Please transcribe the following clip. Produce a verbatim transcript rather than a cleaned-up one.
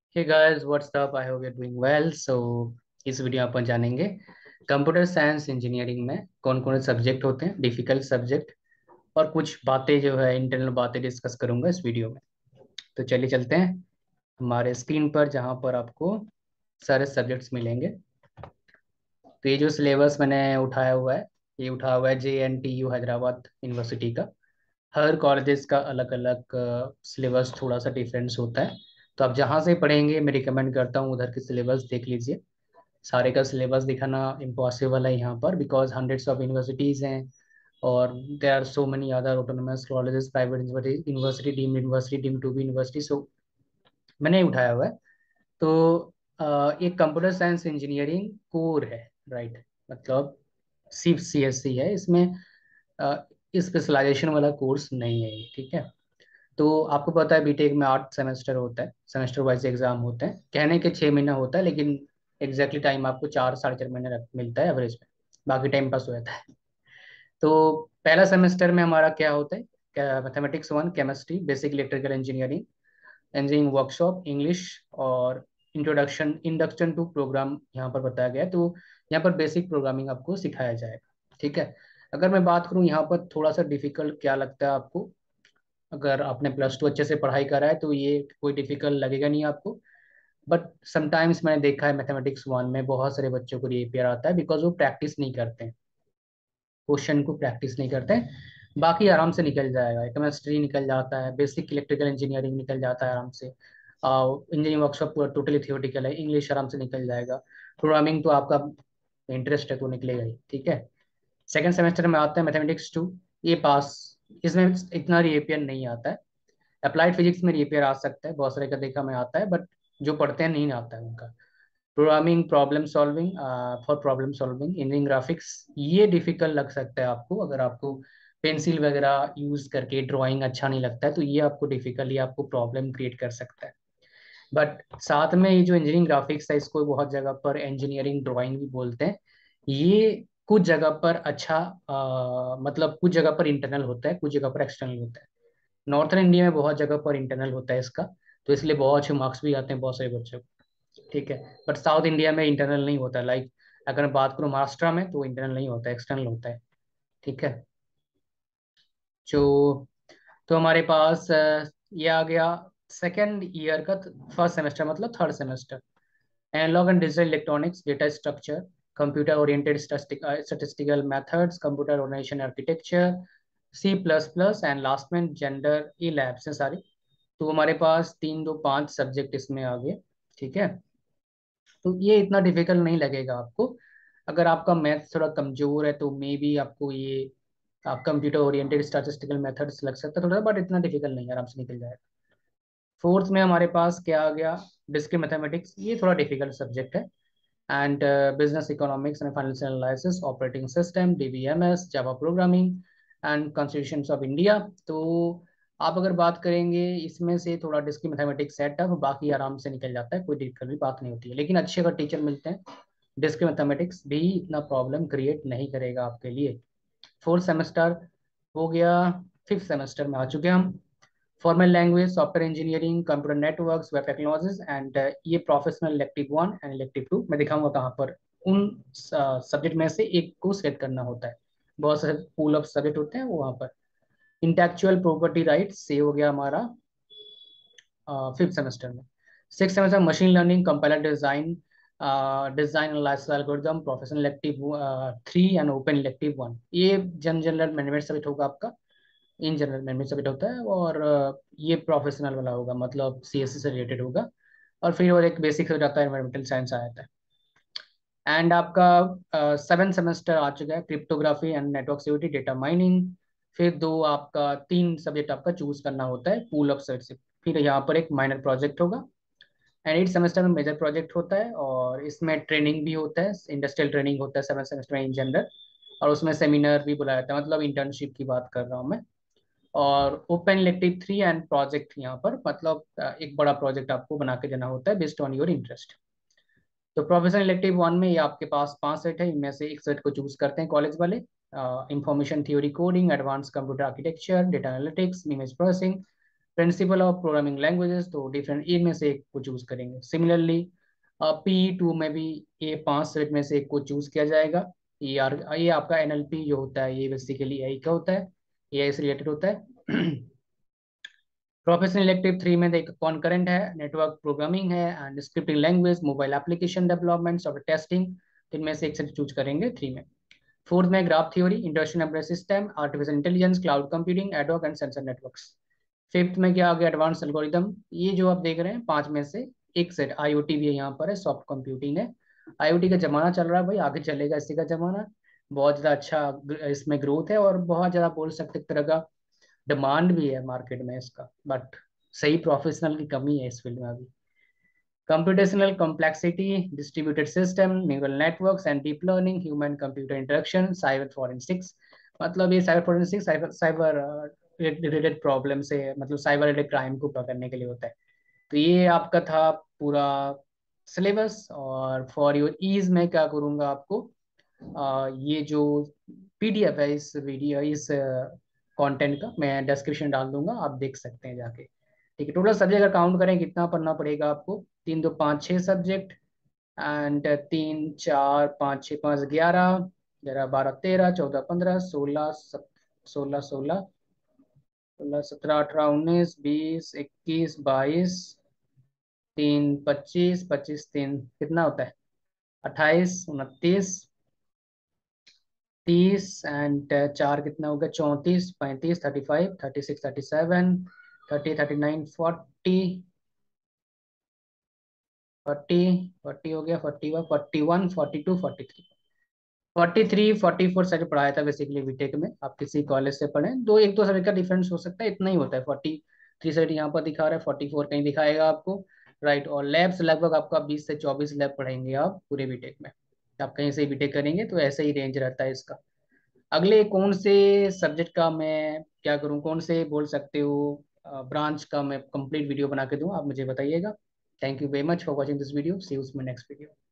Hey guys what's up. I hope you are doing well. So इस video में अपन जानेंगे computer science engineering में कौन कौन से सब्जेक्ट होते हैं, डिफिकल्ट सब्जेक्ट, और कुछ बातें जो है इंटरनल बातें डिस्कस करूंगा इस वीडियो में। तो चलिए चलते हैं हमारे स्क्रीन पर जहां पर आपको सारे सब्जेक्ट्स मिलेंगे। तो ये जो सिलेबस मैंने उठाया हुआ है, ये उठाया हुआ है J N T U Hyderabad university का। हर कॉलेजेस का अलग अलग सिलेबस थोड़ा सा डिफरेंस होता है। तो आप जहाँ से पढ़ेंगे मैं रिकमेंड करता हूँ उधर की सिलेबस देख लीजिए। सारे का सिलेबस दिखाना इम्पॉसिबल है यहाँ पर, बिकॉज हंड्रेड्स ऑफ यूनिवर्सिटीज़ हैं और there are so many other autonomous colleges, private university, deemed university, deemed to be university. So मैंने उठाया हुआ है। तो अ, ये कंप्यूटर साइंस इंजीनियरिंग कोर है, राइट। मतलब सिर्फ सी एस सी है इसमें, स्पेशलाइजेशन वाला कोर्स नहीं है ये, ठीक है। तो आपको पता है बीटेक में आठ सेमेस्टर होता है, सेमेस्टर वाइज एग्जाम होते हैं, कहने के छः महीना होता है लेकिन एग्जैक्टली टाइम आपको चार साढ़े चार महीने रख- मिलता है एवरेज में। बाकी टाइम पास हो जाता है। तो पहला सेमेस्टर में हमारा क्या होता है, mathematics one, chemistry, basic electrical engineering, engineering workshop, English, और इंट्रोडक्शन इंडक्शन टू प्रोग्राम यहाँ पर बताया गया है। तो यहाँ पर बेसिक प्रोग्रामिंग आपको सिखाया जाएगा, ठीक है। अगर मैं बात करूँ यहाँ पर थोड़ा सा डिफिकल्ट क्या लगता है आपको, अगर आपने प्लस टू अच्छे से पढ़ाई करा है तो ये कोई डिफिकल्ट लगेगा नहीं आपको। बट समटाइम्स मैंने देखा है मैथमेटिक्स वन में बहुत सारे बच्चों को रिपेयर आता है बिकॉज वो प्रैक्टिस नहीं करते हैं, क्वेश्चन को प्रैक्टिस नहीं करते हैं। बाकी आराम से निकल जाएगा, केमिस्ट्री निकल जाता है, बेसिक इलेक्ट्रिकल इंजीनियरिंग निकल जाता है आराम से, इंजीनियरिंग वर्कशॉप पूरा टोटली थियोटिकल है, इंग्लिश आराम से निकल जाएगा, प्रोग्रामिंग तो आपका इंटरेस्ट है तो निकलेगा ही, ठीक है। सेकेंड सेमेस्टर में आता है मैथमेटिक्स टू, ये पास, इसमें इतना रिपेयर नहीं आता है। अप्लाइड फिजिक्स में रिपेयर आ सकता है, बहुत सारे का देखा में आता है, बट जो पढ़ते हैं नहीं आता है उनका। Programming, problem solving, for problem solving, engineering graphics, ये डिफिकल्ट लग सकता है आपको अगर आपको पेंसिल वगैरह यूज करके ड्राइंग अच्छा नहीं लगता है तो ये आपको डिफिकल्ट, ये आपको प्रॉब्लम क्रिएट कर सकता है। बट साथ में ये जो इंजीनियरिंग ग्राफिक्स है इसको बहुत जगह पर इंजीनियरिंग ड्राइंग भी बोलते हैं। ये कुछ जगह पर अच्छा, अ, मतलब कुछ जगह पर इंटरनल होता है, कुछ जगह पर एक्सटर्नल होता है। नॉर्थन इंडिया में बहुत जगह पर इंटरनल होता है इसका, तो इसलिए बहुत अच्छे मार्क्स भी आते हैं बहुत सारे बच्चों को, ठीक है। बट साउथ इंडिया में इंटरनल नहीं होता, लाइक अगर मैं बात करूँ महाराष्ट्र में तो इंटरनल नहीं होता, एक्सटर्नल होता है, ठीक है। जो तो हमारे पास अ, ये आ गया सेकेंड ईयर का, फर्स्ट सेमेस्टर मतलब third semester. Analog and digital electronics, data structure, computer oriented statistical methods, computer organization architecture, C plus plus, and last में जेंडर, ये लैब्स हैं सारी। तो हमारे पास तीन दो पांच सब्जेक्ट इसमें आ गए, ठीक है। तो ये इतना डिफिकल्ट नहीं लगेगा आपको। अगर आपका मैथ थोड़ा कमजोर है तो मे बी आपको ये आप कंप्यूटर ओरिएंटेड स्टैटिस्टिकल मेथड्स लग सकता है थोड़ा, बट इतना डिफिकल्ट नहीं है, आराम से निकल जाएगा। फोर्थ में हमारे पास क्या आ गया, डिस्क्रीट मैथमेटिक्स, ये थोड़ा डिफिकल्ट सब्जेक्ट है। And business economics and financial analysis, operating system, DBMS, Java programming, and constitutions of India. तो आप अगर बात करेंगे इसमें से थोड़ा डिस्क्रीट मैथमेटिक्स है टफ, बाकी आराम से निकल जाता है, कोई दिक्कत भी बात नहीं होती है। लेकिन अच्छे अगर टीचर मिलते हैं, डिस्क्रीट मैथमेटिक्स भी इतना प्रॉब्लम क्रिएट नहीं करेगा आपके लिए। फोर्थ सेमेस्टर हो गया। फिफ्थ सेमेस्टर में आ चुके हैं हम। Formal language, software engineering, computer networks, web technologies, and ये professional elective one and elective two मैं दिखाऊंगा कहाँ पर उन सब्जेक्ट में से एक को सिलेक्ट करना होता है। बहुत सारे पूल ऑफ सब्जेक्ट होते हैं वो वहाँ पर। इंटेलेक्चुअल प्रॉपर्टी राइट्स, ये हो गया हमारा फिफ्थ सेमेस्टर में। Six semester machine learning, compiler design, design analysis algorithm, professional elective three and open elective one, ये जन जनरल मैनेजमेंट सब्जेक्ट होगा आपका। इन जनरल मैनेजमेंट सब्जेक्ट होता है, और अ, ये प्रोफेशनल वाला होगा, मतलब सीएससी से रिलेटेड होगा। और फिर और एक बेसिक हो जाता है, एनवायरमेंटल साइंस आ जाता है। एंड आपका सेवन सेमेस्टर आ चुका है, cryptography and network security, data mining. फिर दो आपका तीन सब्जेक्ट आपका चूज करना होता है पूल ऑफ सब्जेक्ट से। फिर यहाँ पर एक माइनर प्रोजेक्ट होगा। एंड एट सेमेस्टर में मेजर प्रोजेक्ट होता है, और इसमें ट्रेनिंग भी होता है, इंडस्ट्रियल ट्रेनिंग होता है सेवन सेमेस्टर में इन जनरल। और उसमें सेमिनार भी बुलाया जाता है, मतलब इंटर्नशिप की बात कर रहा हूँ मैं। और open elective three and project यहाँ पर, मतलब अ, एक बड़ा प्रोजेक्ट आपको बना के देना होता है बेस्ड ऑन योर इंटरेस्ट। तो प्रोफेशनल इलेक्टिव वन में ये आपके पास पांच सेट है, इनमें से एक सेट को चूज करते हैं कॉलेज वाले। Information theory coding, advance computer architecture, data analytics, image processing, principle of programming languages, तो डिफरेंट इनमें से एक को चूज करेंगे। सिमिलरली पी टू में भी ये पांच सब्जेक्ट में से एक को चूज किया जाएगा। ये आर ये आपका एनएलपी जो होता है, ये बेसिकली एआई का होता है, एआई से रिलेटेड होता है। प्रोफेशनल इलेक्टिव थ्री में देख कॉन्करेंट है, नेटवर्क प्रोग्रामिंग है and scripting language, mobile application development, software testing, तो इनमें से एक से चूज करेंगे थ्री में। फोर्थ में graph theory, industrial embedded system, artificial intelligence, cloud computing, adhoc and sensor networks. Fifth में क्या आ गया, एडवांस एल्गोरिदम। ये जो आप देख रहे हैं पांच में से एक सेट, आईओटी भी यहाँ पर है, सॉफ्ट कंप्यूटिंग है। आईओटी का जमाना चल रहा है भाई, आगे चलेगा इसी का जमाना। बहुत ज़्यादा अच्छा इसमें ग्रोथ है और बहुत ज़्यादा बोल सकते एक तरह का डिमांड भी है मार्केट में इसका, बट सही प्रोफेशनल की कमी है इस फील्ड में अभी। Computational complexity, distributed system, neural networks and deep learning, human computer interaction, cyber forensics. मतलब ये cyber forensics cyber cyber related problem से, मतलब साइबर रिलेटेड क्राइम को पकड़ने के लिए होता है। तो ये आपका था पूरा सिलेबस। और फॉर योर ईज मैं क्या करूँगा आपको, आ, ये जो पीडीएफ है इस वीडियो इस कंटेंट का मैं डिस्क्रिप्शन डाल दूंगा, आप देख सकते हैं जाके। ठीक है, टोटल सब्जेक्ट अगर काउंट करें कितना पढ़ना पड़ेगा आपको, तीन दो पाँच छः सब्जेक्ट एंड तीन चार पाँच छः पाँच ग्यारह, ग्यारह बारह तेरह, चौदह पंद्रह, सोलह सोलह सोलह सोलह सत्रह अठारह उन्नीस बीस इक्कीस बाईस, तीन पच्चीस, पच्चीस तीन कितना होता है, अट्ठाईस, उनतीस, तीस एंड चार कितना हो गया, चौंतीस, पैंतीस, thirty five, thirty six, thirty seven, thirty, thirty nine, forty, forty, forty हो गया, forty one, forty one, forty two, forty three, forty three, forty four sir पढ़ाया था बेसिकली बीटेक में। आप किसी कॉलेज से पढ़ें, दो एक दो सब्जेक्ट का डिफरेंस हो सकता है, इतना ही होता है। फोर्टी थ्री सर यहाँ पर दिखा रहा है, फोर्टी फोर कहीं दिखाएगा आपको, राइट। और लैब्स लगभग आपका बीस से चौबीस लैब पढ़ेंगे आप पूरे बीटेक में। आप कहीं से बीटेक करेंगे तो ऐसा ही रेंज रहता है इसका। अगले कौन से सब्जेक्ट का मैं क्या करूं, कौन से बोल सकते हो ब्रांच का मैं कंप्लीट वीडियो बना के दूं, आप मुझे बताइएगा। Thank you very much for watching this video, see you in next video.